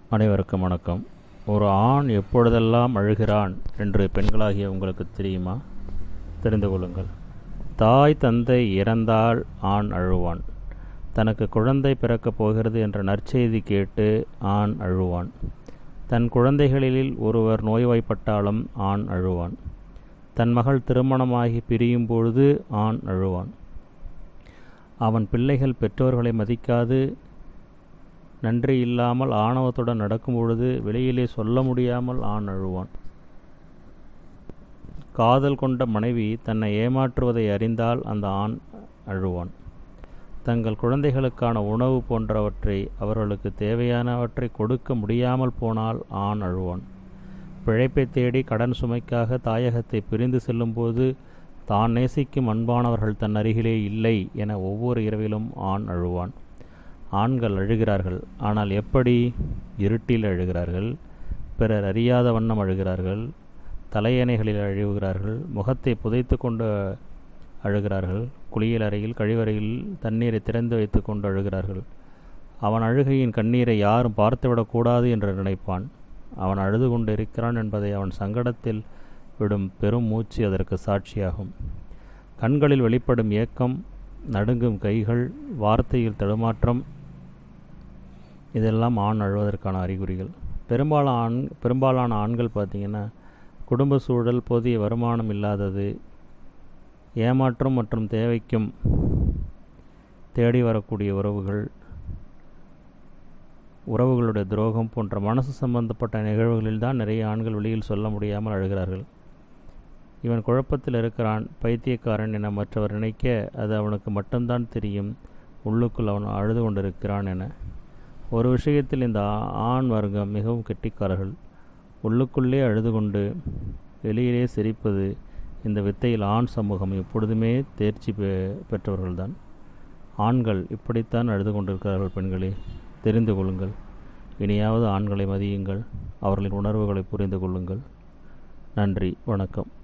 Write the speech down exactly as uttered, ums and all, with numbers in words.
அனைவருக்கும் வணக்கம். ஒரு ஆண் எப்பொழுதெல்லாம் அழுகிறான் என்று பெண்களாகிய உங்களுக்கு தெரியுமா? தெரிந்து கொள்ளுங்கள். தாய் தந்தை இறந்தால் ஆண் அழுவான். தனக்கு குழந்தை பிறக்கப் போகிறது என்ற நற்செய்தி கேட்டு ஆண் அழுவான். தன் குழந்தைகளில் ஒருவர் நோய்வாய்ப்பட்டாலும் ஆண் அழுவான். தன் மகள் திருமணமாகி பிரியும் பொழுது ஆண் அழுவான். அவன் பிள்ளைகள் பெற்றோர்களை மதிக்காது நன்றி இல்லாமல் ஆணவத்துடன் நடக்கும் பொழுது வெளியிலே சொல்ல முடியாமல் ஆண் அழுவான். காதல் கொண்ட மனைவி தன்னை ஏமாற்றுவதை அறிந்தால் அந்த ஆண் அழுவான். தங்கள் குழந்தைகளுக்கான உணவு போன்றவற்றை அவர்களுக்கு தேவையானவற்றை கொடுக்க முடியாமல் போனால் ஆண் அழுவான். பிழைப்பை தேடி கடன் சுமைக்காக தாயகத்தை பிரிந்து செல்லும்போது தான் நேசிக்கும் அன்பானவர்கள் தன் அருகிலே இல்லை என ஒவ்வொரு இரவிலும் ஆண் அழுவான். ஆண்கள் அழுகிறார்கள். ஆனால் எப்படி? இருட்டில் அழுகிறார்கள். பிறர் அறியாத வண்ணம் அழுகிறார்கள். தலையணைகளில் அழுகிறார்கள். முகத்தை புதைத்து கொண்டு அழுகிறார்கள். குளியல் அறையில் கழிவறையில் தண்ணீரை திறந்து வைத்து கொண்டு அழுகிறார்கள். அவன் அழுகையின் கண்ணீரை யாரும் பார்த்துவிடக்கூடாது என்று நினைப்பான். அவன் அழுது கொண்டு இருக்கிறான் என்பதை அவன் சங்கடத்தில் விடும் பெரும் மூச்சு அதற்கு சாட்சியாகும். கண்களில் வெளிப்படும் ஏக்கம், நடுங்கும் கைகள், வார்த்தையில் தடுமாற்றம், இதெல்லாம் ஆண் அழுவதற்கான அறிகுறிகள். பெரும்பாலான ஆண் பெரும்பாலான ஆண்கள் பார்த்திங்கன்னா குடும்ப சூழல், போதிய வருமானம் இல்லாதது, ஏமாற்றம் மற்றும் தேவைக்கும் தேடி வரக்கூடிய உறவுகள், உறவுகளுடைய துரோகம் போன்ற மனசு சம்பந்தப்பட்ட நிகழ்வுகளில் தான் நிறைய ஆண்கள் வெளியில் சொல்ல முடியாமல் அழுகிறார்கள். இவன் குழப்பத்தில் இருக்கிறான், பைத்தியக்காரன் என மற்றவர் நினைக்க அது அவனுக்கு மட்டும்தான் தெரியும் உள்ளுக்குள் அவன் அழுது கொண்டிருக்கிறான் என. ஒரு விஷயத்தில் இந்த ஆண் வர்க்கம் மிகவும் கெட்டிக்காரர்கள். உள்ளுக்குள்ளே அழுது கொண்டு வெளியிலே சிரிப்பது, இந்த வித்தையில் ஆண் சமூகம் எப்பொழுதுமே தேர்ச்சி பெ பெற்றவர்கள்தான். ஆண்கள் இப்படித்தான் அழுது கொண்டிருக்கிறார்கள். பெண்களே, தெரிந்து கொள்ளுங்கள். இனியாவது ஆண்களை மதியுங்கள். அவர்களின் உணர்வுகளை புரிந்து கொள்ளுங்கள். நன்றி, வணக்கம்.